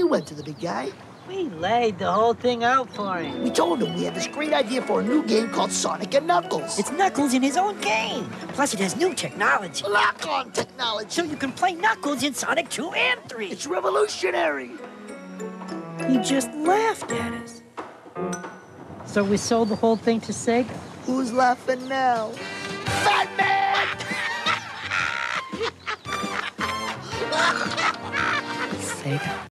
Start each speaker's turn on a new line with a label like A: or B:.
A: went to the big guy.
B: We laid the whole thing out for him.
A: We told him we had this great idea for a new game called Sonic and Knuckles.
C: It's Knuckles in his own game. Plus, it has new technology.
A: Lock-on technology.
C: So you can play Knuckles in Sonic 2 and 3.
A: It's revolutionary.
C: He just laughed at us.
B: So we sold the whole thing to Sega?
A: Who's laughing now? Fat Man!
C: Sega.